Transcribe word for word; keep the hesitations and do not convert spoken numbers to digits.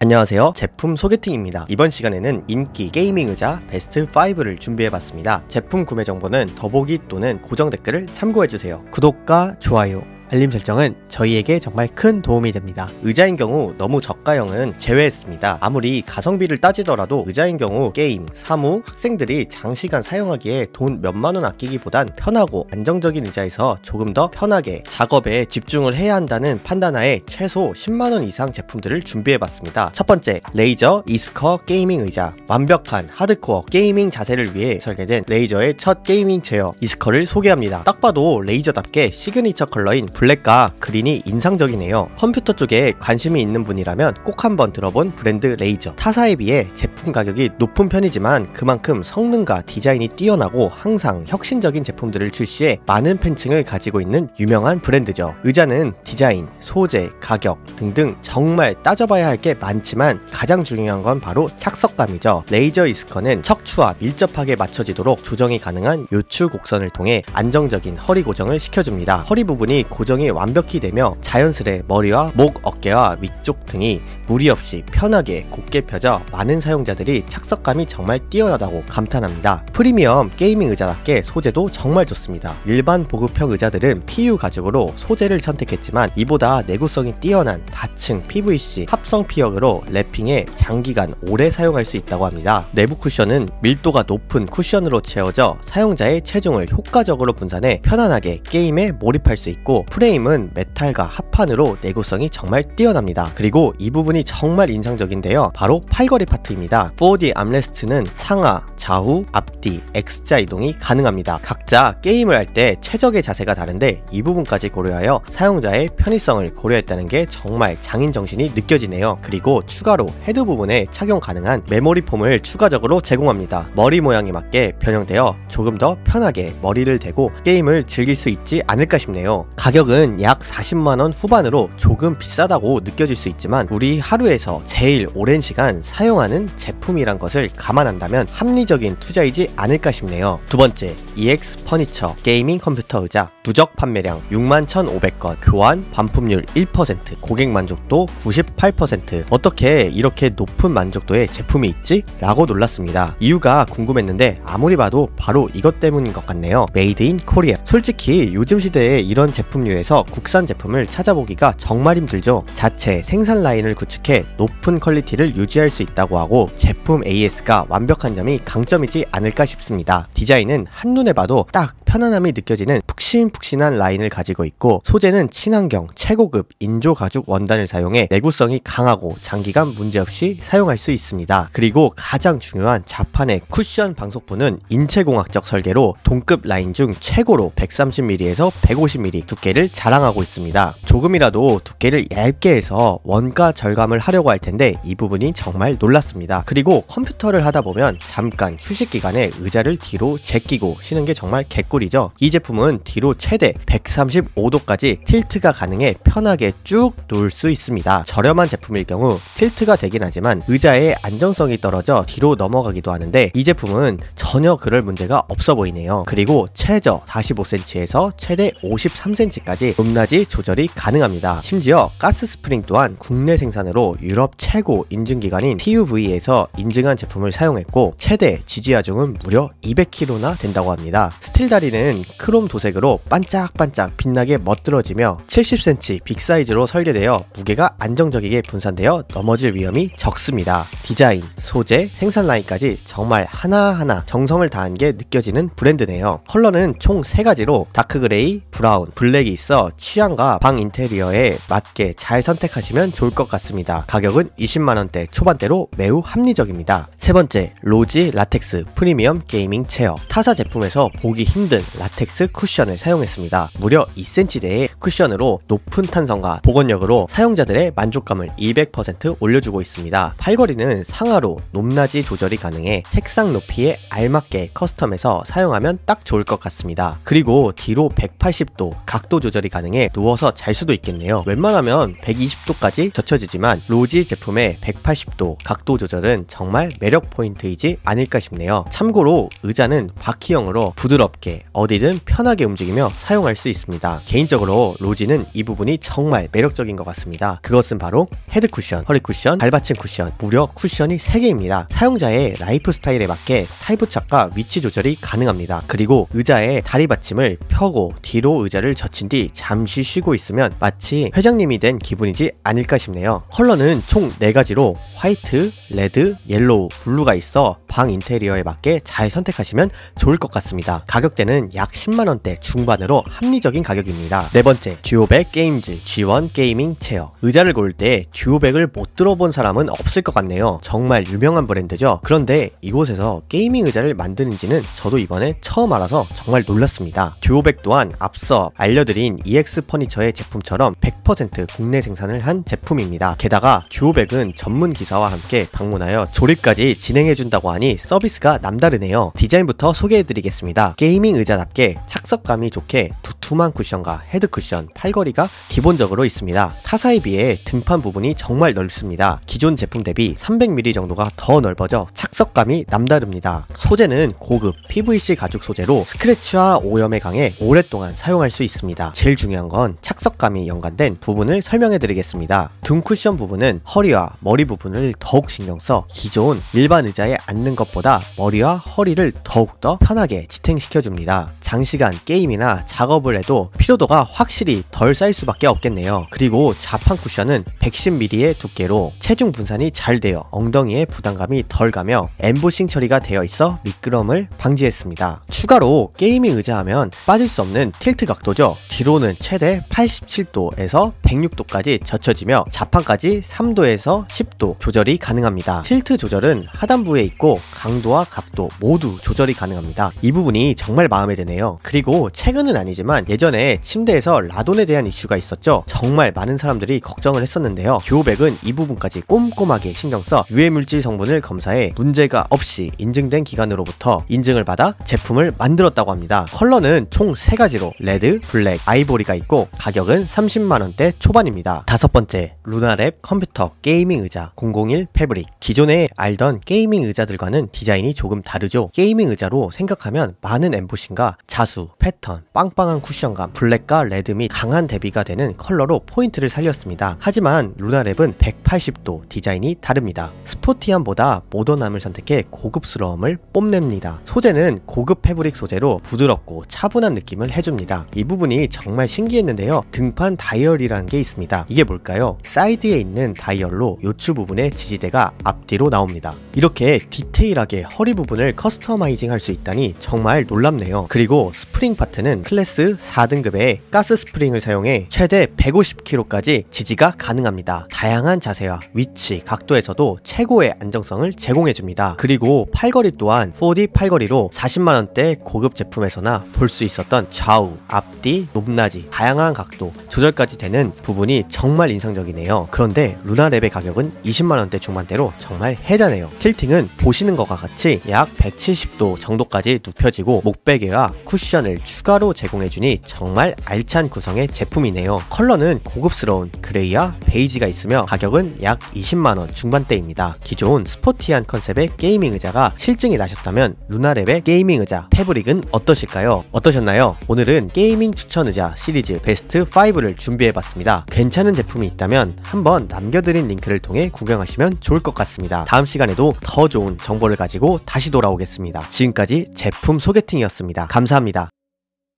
안녕하세요, 제품 소개팅입니다. 이번 시간에는 인기 게이밍 의자 베스트 파이브를 준비해봤습니다. 제품 구매 정보는 더보기 또는 고정 댓글을 참고해주세요. 구독과 좋아요, 알림 설정은 저희에게 정말 큰 도움이 됩니다. 의자인 경우 너무 저가형은 제외했습니다. 아무리 가성비를 따지더라도 의자인 경우 게임, 사무, 학생들이 장시간 사용하기에 돈 몇만원 아끼기보단 편하고 안정적인 의자에서 조금 더 편하게 작업에 집중을 해야 한다는 판단하에 최소 십만원 이상 제품들을 준비해봤습니다. 첫 번째, 레이저 이스커 게이밍 의자. 완벽한 하드코어 게이밍 자세를 위해 설계된 레이저의 첫 게이밍 체어 이스커를 소개합니다. 딱 봐도 레이저답게 시그니처 컬러인 블랙과 그린이 인상적이네요. 컴퓨터 쪽에 관심이 있는 분이라면 꼭 한번 들어본 브랜드 레이저. 타사에 비해 제품 가격이 높은 편이지만 그만큼 성능과 디자인이 뛰어나고 항상 혁신적인 제품들을 출시해 많은 팬층을 가지고 있는 유명한 브랜드죠. 의자는 디자인, 소재, 가격 등등 정말 따져봐야 할 게 많지만 가장 중요한 건 바로 착석감이죠. 레이저 이스커는 척추와 밀접하게 맞춰지도록 조정이 가능한 요추 곡선을 통해 안정적인 허리 고정을 시켜줍니다. 허리 부분이 고정이 완벽히 되며 자연스레 머리와 목, 어깨와 위쪽 등이 무리 없이 편하게 곧게 펴져 많은 사용자들이 착석감이 정말 뛰어나다고 감탄합니다. 프리미엄 게이밍 의자답게 소재도 정말 좋습니다. 일반 보급형 의자들은 피유 가죽으로 소재를 선택했지만 이보다 내구성이 뛰어난 다층 피브이씨 합성 피혁으로 랩핑에 장기간 오래 사용할 수 있다고 합니다. 내부 쿠션은 밀도가 높은 쿠션으로 채워져 사용자의 체중을 효과적으로 분산해 편안하게 게임에 몰입할 수 있고, 프레임은 메탈과 합판으로 내구성이 정말 뛰어납니다. 그리고 이 부분이 정말 인상적인데요, 바로 팔걸이 파트입니다. 포디 암레스트는 상하, 좌우, 앞뒤, X자 이동이 가능합니다. 각자 게임을 할 때 최적의 자세가 다른데 이 부분까지 고려하여 사용자의 편의성을 고려했다는 게 정말 장인 정신이 느껴지네요. 그리고 추가로 헤드 부분에 착용 가능한 메모리 폼을 추가적으로 제공합니다. 머리 모양에 맞게 변형되어 조금 더 편하게 머리를 대고 게임을 즐길 수 있지 않을까 싶네요. 가격은 약 사십만원 후반으로 조금 비싸다고 느껴질 수 있지만 우리 하루에서 제일 오랜 시간 사용하는 제품이란 것을 감안한다면 합리적인 투자이지 않을까 싶네요. 두 번째, 이엑스 퍼니처 게이밍 컴퓨터 의자. 누적 판매량 육만 천오백 건, 교환 반품률 일 퍼센트, 고객 만족도 구십팔 퍼센트. 어떻게 이렇게 높은 만족도의 제품이 있지? 라고 놀랐습니다. 이유가 궁금했는데 아무리 봐도 바로 이것 때문인 것 같네요. 메이드 인 코리아. 솔직히 요즘 시대에 이런 제품류에서 국산 제품을 찾아보기가 정말 힘들죠. 자체 생산 라인을 구축해 높은 퀄리티를 유지할 수 있다고 하고 제품 에이에스가 완벽한 점이 강점이지 않을까 싶습니다. 디자인은 한눈에 봐도 딱 편안함이 느껴지는 푹신푹신한 라인을 가지고 있고, 소재는 친환경 최고급 인조 가죽 원단을 사용해 내구성이 강하고 장기간 문제없이 사용할 수 있습니다. 그리고 가장 중요한 자판의 쿠션 방석부는 인체공학적 설계로 동급 라인 중 최고로 백삼십 밀리미터에서 백오십 밀리미터 두께를 자랑하고 있습니다. 조금이라도 두께를 얇게 해서 원가 절감을 하려고 할 텐데 이 부분이 정말 놀랐습니다. 그리고 컴퓨터를 하다 보면 잠깐 휴식 기간에 의자를 뒤로 제끼고 쉬는 게 정말 개꿀이죠. 이 제품은 뒤로 최대 백삼십오 도까지 틸트가 가능해 편하게 쭉 누울 수 있습니다. 저렴한 제품일 경우 틸트가 되긴 하지만 의자의 안정성이 떨어져 뒤로 넘어가기도 하는데 이 제품은 전혀 그럴 문제가 없어 보이네요. 그리고 최저 사십오 센티미터에서 최대 오십삼 센티미터까지 높낮이 조절이 가능합니다. 심지어 가스 스프링 또한 국내 생산으로 유럽 최고 인증기관인 티유브이에서 인증한 제품을 사용했고 최대 지지하중은 무려 이백 킬로그램나 된다고 합니다. 스틸 다리는 크롬 도색으로 반짝반짝 빛나게 멋들어지며 칠십 센티미터 빅사이즈로 설계되어 무게가 안정적이게 분산되어 넘어질 위험이 적습니다. 디자인, 소재, 생산 라인까지 정말 하나하나 정성을 다한 게 느껴지는 브랜드네요. 컬러는 총 세 가지로 다크그레이, 브라운, 블랙이 있어 취향과 방 인테리어에 맞게 잘 선택하시면 좋을 것 같습니다. 가격은 이십만원대 초반대로 매우 합리적입니다. 세 번째, 로지 라텍스 프리미엄 게이밍 체어. 타사 제품에서 보기 힘든 라텍스 쿠션을 사용했습니다. 무려 이 센티미터대의 쿠션으로 높은 탄성과 보건력으로 사용자들의 만족감을 이백 퍼센트 올려주고 있습니다. 팔걸이는 상하로 높낮이 조절이 가능해 책상 높이에 알맞게 커스텀해서 사용하면 딱 좋을 것 같습니다. 그리고 뒤로 백팔십 도 각도 조절이 가능해 누워서 잘 수도 있겠네요. 웬만하면 백이십 도까지 젖혀지지만 로지 제품의 백팔십 도 각도 조절은 정말 매력 포인트이지 않을까 싶네요. 참고로 의자는 바퀴형으로 부드럽게 어디든 편하게 움직이며 사용할 수 있습니다. 개인적으로 로지는 이 부분이 정말 매력적인 것 같습니다. 그것은 바로 헤드 쿠션, 허리 쿠션, 발받침 쿠션, 무려 쿠션이 세 개입니다. 사용자의 라이프 스타일에 맞게 탈부착과 위치 조절이 가능합니다. 그리고 의자에 다리 받침을 펴고 뒤로 의자를 젖힌 뒤 잠시 쉬고 있으면 마치 회장님이 된 기분이지 않을까 싶네요. 컬러는 총 네 가지로 화이트, 레드, 옐로우, 블루가 있어 방 인테리어에 맞게 잘 선택하시면 좋을 것 같습니다. 가격대는 약 십만 원대 중반으로 합리적인 가격입니다. 네 번째, 듀오백 게임즈 지 원 게이밍 체어. 의자를 고를 때 듀오백을 못 들어본 사람은 없을 것 같네요. 정말 유명한 브랜드죠. 그런데 이곳에서 게이밍 의자를 만드는지는 저도 이번에 처음 알아서 정말 놀랐습니다. 듀오백 또한 앞서 알려드린 이엑스 퍼니처의 제품처럼 백 퍼센트 국내 생산을 한 제품입니다. 게다가 듀오백은 전문 기사와 함께 방문하여 조립까지 진행해준다고 하니 서비스가 남다르네요. 디자인부터 소개해드리겠습니다. 게이밍 의자답게 착석감이 좋게 두툼한 쿠션과 헤드 쿠션, 팔걸이가 기본적으로 있습니다. 타사에 비해 등판 부분이 정말 넓습니다. 기존 제품 대비 삼백 밀리미터 정도가 더 넓어져 착석감이 남다릅니다. 소재는 고급 피브이씨 가죽 소재로 스크래치와 오염에 강해 오랫동안 사용할 수 있습니다. 제일 중요한 건 착석감이 연관된 부분을 설명해 드리겠습니다. 등 쿠션 부분은 허리와 머리 부분을 더욱 신경써 기존 일반 의자에 앉는 것보다 머리와 허리를 더욱더 편하게 지탱시켜줍니다. 장시간 게임이나 작업을 해도 피로도가 확실히 덜 쌓일 수밖에 없겠네요. 그리고 좌판 쿠션은 백십 밀리미터의 두께로 체중 분산이 잘 되어 엉덩이에 부담감이 덜 가며 엠보싱 처리가 되어 있어 미끄럼을 방지했습니다. 추가로 게이밍 의자 하면 빠질 수 없는 틸트 각도죠. 뒤로는 최대 팔십칠 도에서 백육 도까지 젖혀지며 좌판까지 삼 도에서 십 도 조절이 가능합니다. 틸트 조절은 하단부에 있고 강도와 각도 모두 조절이 가능합니다. 이 부분이 정말 마음에 드네요. 그리고 최근은 아니지만 예전에 침대에서 라돈에 대한 이슈가 있었죠. 정말 많은 사람들이 걱정을 했었는데요. 듀오백은 이 부분까지 꼼꼼하게 신경써 유해물질 성분을 검사해 문제가 없이 인증된 기관으로부터 인증을 받아 제품을 만들었다고 합니다. 컬러는 총 세 가지로 레드, 블랙, 아이보리가 있고 가격은 삼십만 원대 초반입니다. 다섯 번째, 루나랩 컴퓨터 게이밍 의자 공공일 패브릭. 기존에 알던 게이밍 의자들과는 디자인이 조금 다르죠. 게이밍 의자로 생각하면 많은 엠보싱과 자수, 패턴, 빵빵한 쿠션감, 블랙과 레드 및 강한 대비가 되는 컬러로 포인트를 살렸습니다. 하지만 루나랩은 백팔십 도 디자인이 다릅니다. 스포티함보다 모던함을 선택해 고급스러움을 뽐냅니다. 소재는 고급 패브릭 소재로 부드럽고 차분한 느낌을 해줍니다. 이 부분이 정말 신기했는데요. 등판 다이얼이라는 게 있습니다. 이게 뭘까요? 사이드에 있는 다이얼로 요추 부분의 지지대가 앞뒤로 나옵니다. 이렇게 디테일하게 허리 부분을 커스터마이징 할 수 있다니 정말 놀랍네요. 그리고 스프링 파트는 클래스 사 등급의 가스 스프링을 사용해 최대 백오십 킬로그램까지 지지가 가능합니다. 다양한 자세와 위치, 각도에서도 최고의 안정성을 제공해줍니다. 그리고 팔걸이 또한 포디 팔걸이로 사십만 원대 고급 제품에서나 볼 수 있었던 좌우, 앞뒤, 높낮이, 다양한 각도, 조절까지 되는 부분이 정말 인상적이네요. 그런데 루나랩의 가격은 이십만 원대 중반대로 정말 해자네요. 틸팅은 보시는 것과 같이 약 백칠십 도 정도까지 눕혀지고 목베개와 쿠션을 추가로 제공해주니 정말 알찬 구성의 제품이네요. 컬러는 고급스러운 그레이와 베이지가 있으며 가격은 약 이십만 원 중반대입니다. 기존 스포티한 컨셉의 게이밍 의자가 실증이 나셨다면 루나랩의 게이밍 의자 패브릭은 어떠실까요? 어떠셨나요? 오늘은 게이밍 추천 의자 시리즈 베스트 오를 준비해봤습니다. 괜찮은 제품이 있다면 한번 남겨드린 링크를 통해 구경하시면 좋을 것 같습니다. 다음 시간에도 더 좋은 정보를 가지고 다시 돌아오겠습니다. 지금까지 제품 소개팅이었습니다. 감사합니다.